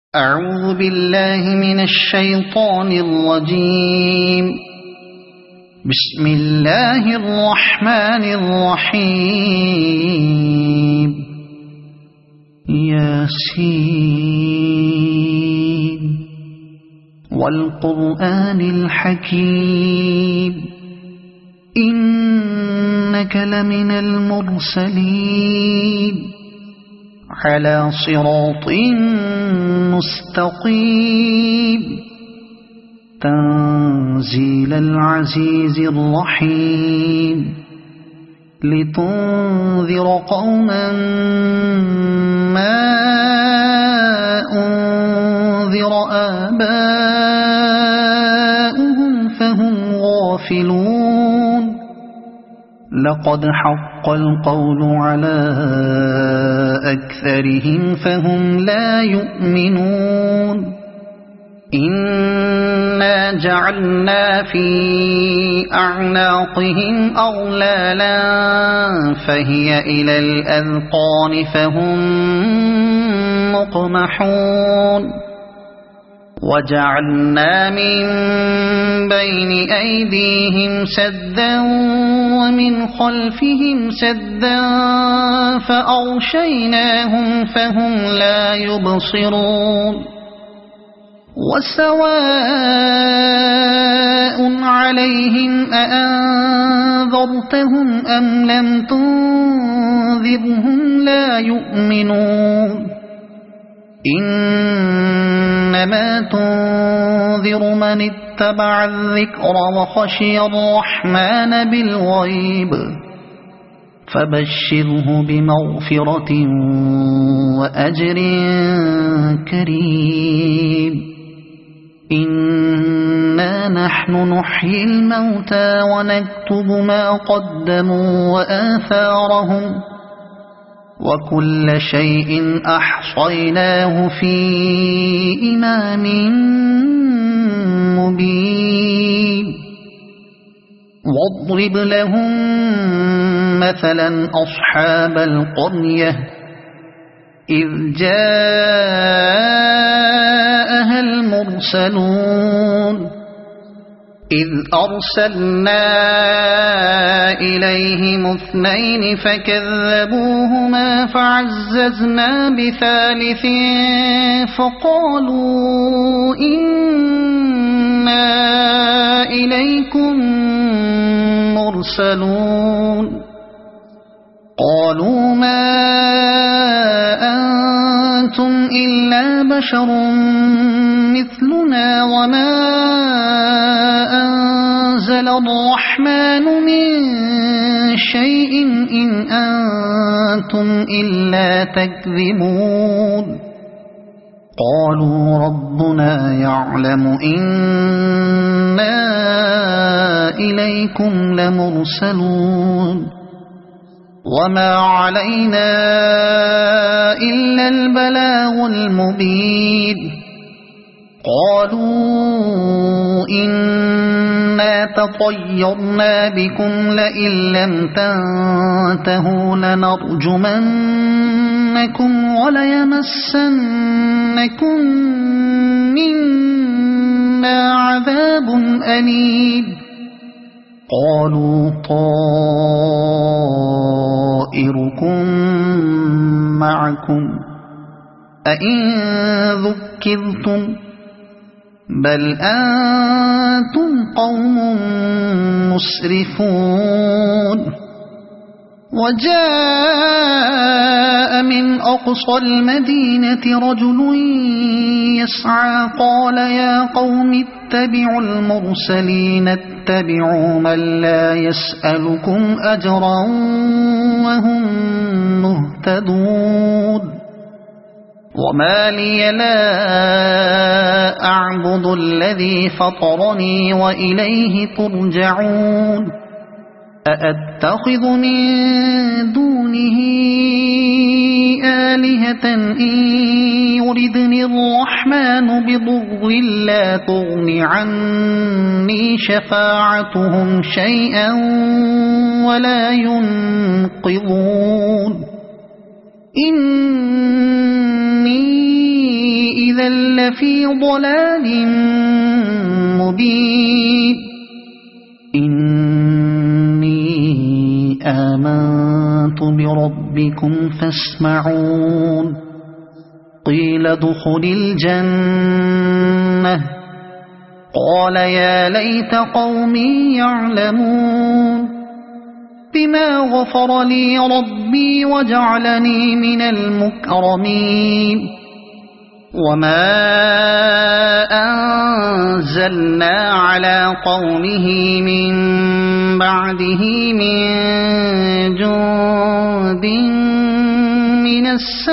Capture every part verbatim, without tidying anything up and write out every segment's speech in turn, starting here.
أعوذ بالله من الشيطان الرجيم. بسم الله الرحمن الرحيم. ياسين والقرآن الحكيم إنك لمن المرسلين على صراط مستقيم تنزيل العزيز الرحيم لتنذر قوما ما أنذر آباؤهم فهم غافلون. لقد حق القول على أكثرهم فهم لا يؤمنون. إنا جعلنا في أعناقهم أغلالا فهي إلى الأذقان فهم مقمحون. وجعلنا من بين أيديهم سدا ومن خلفهم سدا فأغشيناهم فهم لا يبصرون. وسواء عليهم أأنذرتهم أم لم تنذرهم لا يؤمنون. إنما تنذر من اتبع الذكر وخشي الرحمن بالغيب فبشره بمغفرة وأجر كريم. إنا نحن نحيي الموتى ونكتب ما قدموا وآثارهم وكل شيء أحصيناه في إمام مبين. واضرب لهم مثلا أصحاب القرية إذ جاءها المرسلون إذ أرسلنا إليهم اثنين فكذبوهما فعززنا بثالث فقالوا إنا إليكم مرسلون. قالوا ما أنتم إلا بشر مثلنا وما أنزل الرحمن من شيء إن أنتم إلا تكذبون. قالوا ربنا يعلم إنا إليكم لمرسلون وما علينا إلا البلاغ المبين. قالوا إنا تطيرنا بكم لئن لم تنتهوا لنرجمنكم وليمسنكم منا عذاب أليم. قالوا طائركم معكم أئن ذكرتم بل أنتم قوم مسرفون. وجاء من أقصى المدينة رجل يسعى قال يا قوم اتبعوا المرسلين اتبعوا من لا يسألكم أجرا وهم مهتدون. وما لي لا أعبد الذي فطرني وإليه ترجعون. أأتخذ من دونه آلهة إن يردني الرحمن بضر لا تغن عني شفاعتهم شيئا ولا ينقذون. إني إذا لفي ضلال مبين إني آمنت بربكم فاسمعون قيل ادخل الجنة قال يا ليت قومي يعلمون بما غفر لي ربي وجعلني من المكرمين وما أنزلنا على قومه من بعده من جند من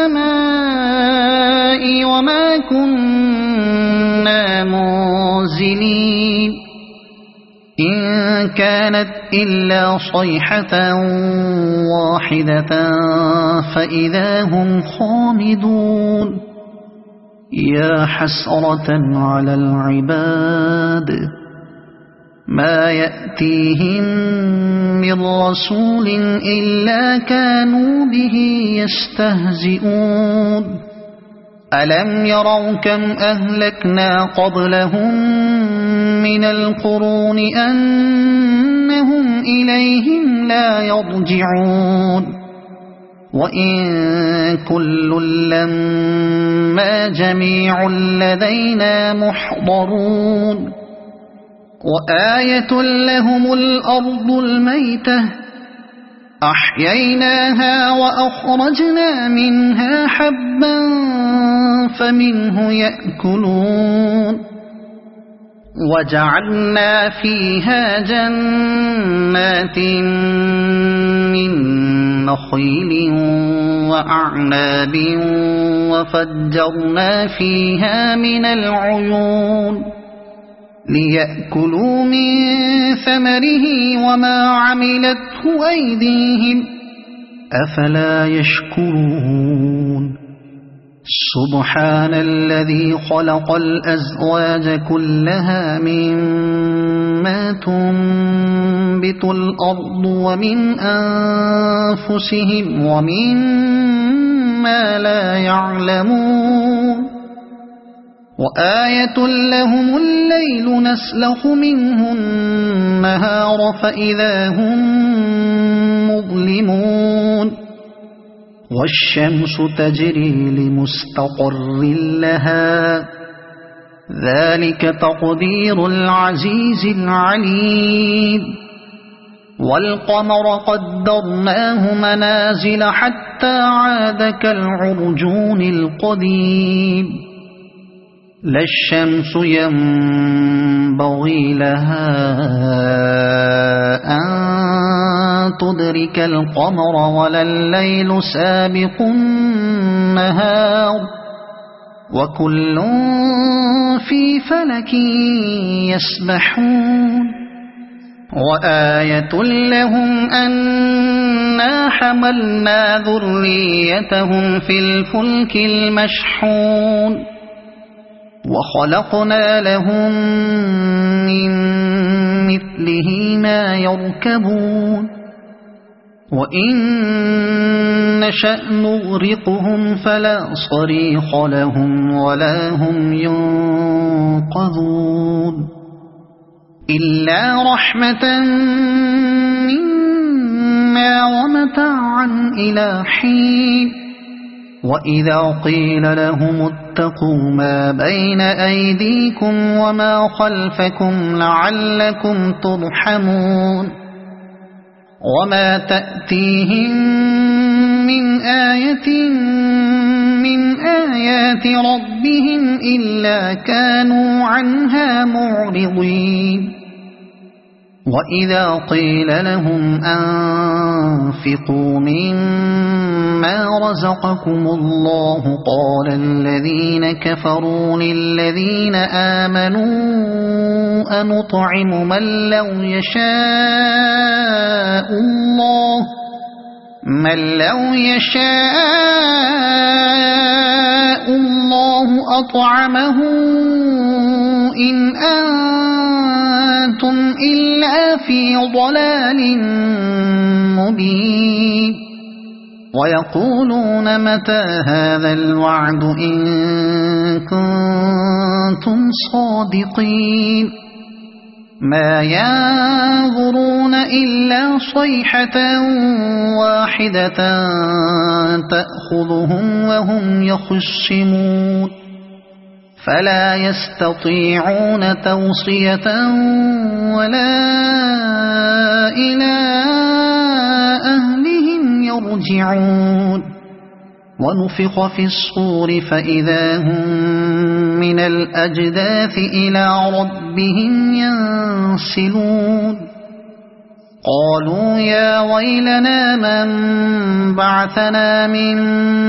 السماء وما كنا منزلين إن كانت إلا صيحة واحدة فإذا هم خامدون يا حسرة على العباد ما يأتيهم من رسول إلا كانوا به يستهزئون ألم يروا كم أهلكنا قبلهم من القرون أنهم إليهم لا يرجعون وإن كل لما جميع لدينا محضرون وآية لهم الأرض الميتة أحييناها وأخرجنا منها حبا فمنه يأكلون وجعلنا فيها جنات من نخيل وأعناب وفجرنا فيها من العيون ليأكلوا من ثمره وما عملته أيديهم أفلا يشكرون سبحان الذي خلق الأزواج كلها مما تنبت الأرض ومن أنفسهم ومما لا يعلمون وآية لهم الليل نسلخ منه النهار فإذا هم مظلمون والشمس تجري لمستقر لها ذلك تقدير العزيز العليم والقمر قدرناه منازل حتى عاد كالعرجون القديم لا الشمس ينبغي لها أن تدرك القمر ولا الليل سابق النهار وكل في فلك يسبحون وآية لهم أنا حملنا ذريتهم في الفلك المشحون وخلقنا لهم من مثله ما يركبون وإن نشأ نغرقهم فلا صريخ لهم ولا هم ينقذون إلا رحمة منا ومتاعا إلى حين وإذا قيل لهم اتقوا ما بين أيديكم وما خلفكم لعلكم ترحمون وما تأتيهم من آية من آيات ربهم إلا كانوا عنها معرضين وإذا قيل لهم أنفقوا مما رزقكم الله قال الذين كفروا للذين آمنوا أنطعم من لو يشاء الله من لو يشاء الله أطعمه إن أنتم إلا في ضلال مبين ويقولون متى هذا الوعد إن كنتم صادقين ما ينظرون إلا صيحة واحدة تأخذهم وهم يخصمون فلا يستطيعون توصية ولا إلى أهلهم يرجعون ونفخ في الصور فإذا هم من الأجداث إلى ربهم ينسلون قالوا يا ويلنا من بعثنا من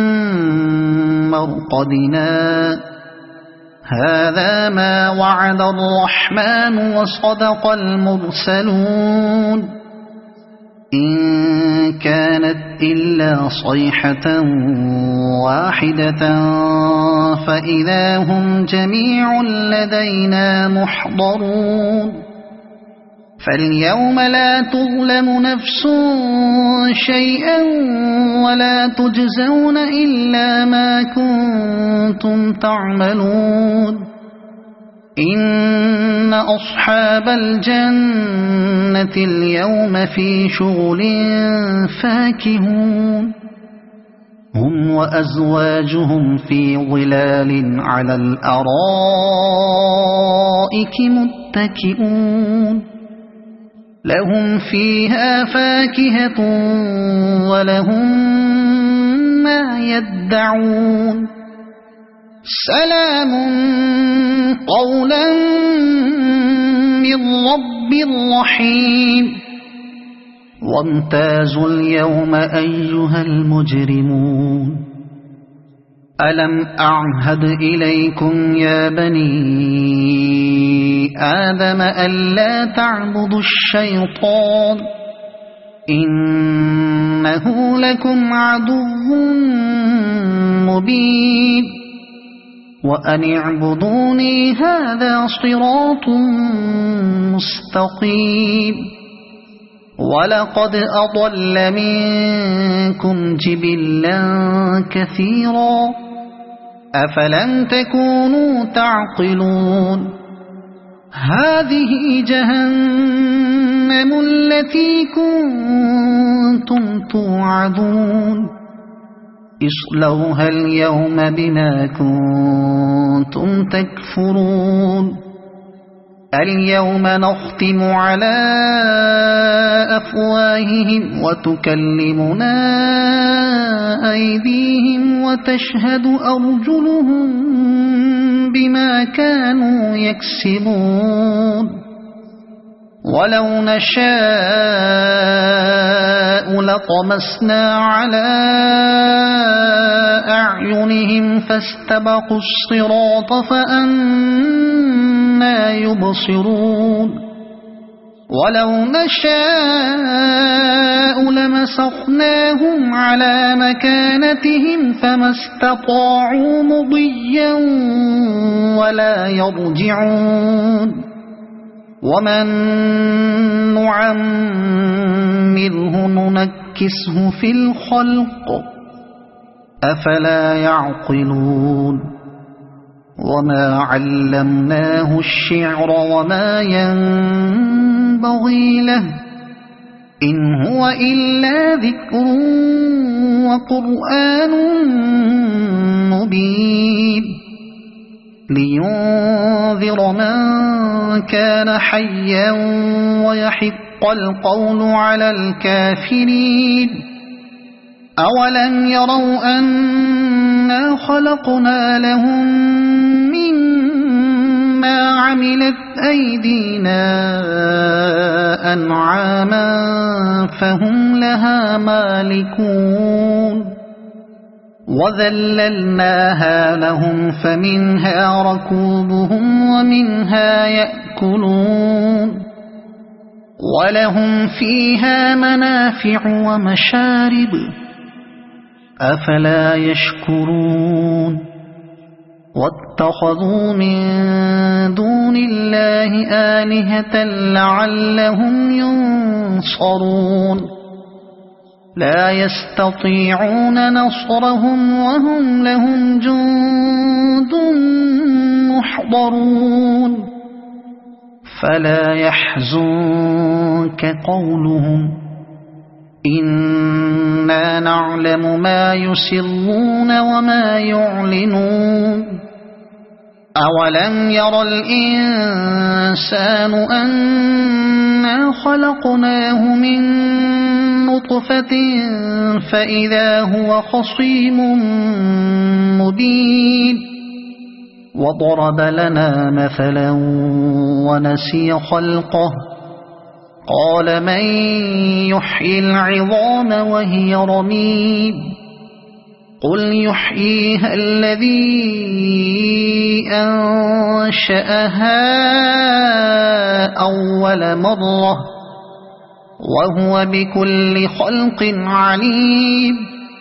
مرقدنا هذا ما وعد الرحمن وصدق المرسلون إن كانت إلا صيحة واحدة فإذا هم جميع لدينا محضرون فاليوم لا تظلم نفس شيئا ولا تجزون إلا ما كنتم تعملون إن أصحاب الجنة اليوم في شغل فاكهون هم وأزواجهم في ظلال على الأرائك متكئون لهم فيها فاكهة ولهم ما يدعون سلام قولا من رب رحيم وامتازوا اليوم أيها المجرمون ألم أعهد إليكم يا بني آدم ألا تعبدوا الشيطان إنه لكم عدو مبين وأن اعبدوني هذا صراط مستقيم ولقد أضل منكم جبلا كثيرا أفلم تكونوا تعقلون هذه جهنم التي كنتم توعدون اصلوها اليوم بما كنتم تكفرون اليوم نختم على أفواههم وتكلمنا أيديهم وتشهد أرجلهم بما كانوا يكسبون ولو نشاء لطمسنا على أعينهم فاستبقوا الصراط فأنى يبصرون ولو نشاء لمسخناهم على مكانتهم فما استطاعوا مضيا ولا يرجعون ومن نعمره ننكسه في الخلق أفلا يعقلون وما علمناه الشعر وما ينبغي له إن هو إلا ذكر وقرآن مبين لينذر من كان حيا ويحق القول على الكافرين أولم يروا أنا خلقنا لهم مما عملت أيدينا أنعاما فهم لها مالكون وذللناها لهم فمنها ركوبهم ومنها يأكلون ولهم فيها منافع ومشارب أفلا يشكرون واتخذوا من دون الله آلهة لعلهم ينصرون لا يستطيعون نصرهم وهم لهم جند محضرون فلا يحزنك قولهم إنا نعلم ما يسرون وما يعلنون أولم ير الإنسان أنا خلقناه من نطفة فإذا هو خصيم مبين وضرب لنا مثلا ونسي خلقه قال من يحيي العظام وهي رميم قل يحييها الذي أنشأها أول مرة وهو بكل خلق عليم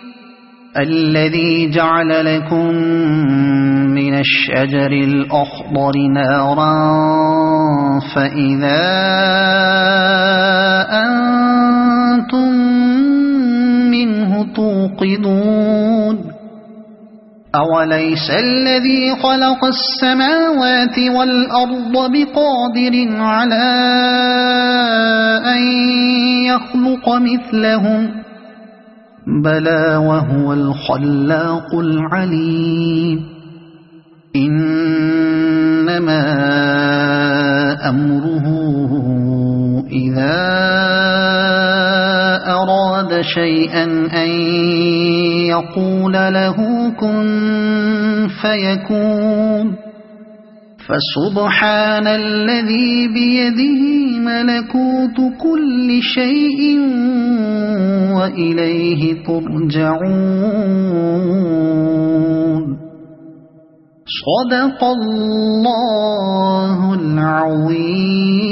الذي جعل لكم من الشجر الأخضر نارا فإذا أنتم منه توقدون أوليس الذي خلق السماوات والأرض بقادر على أن يخلق مثلهم بلى وهو الخلاق العليم إنما أمره إذا أراد شيئا أن يقول له كن فيكون فسبحان الذي بيده ملكوت كل شيء وإليه ترجعون صدق الله العظيم.